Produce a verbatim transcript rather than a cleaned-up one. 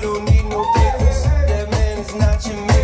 don't need no papers. That man is not your man.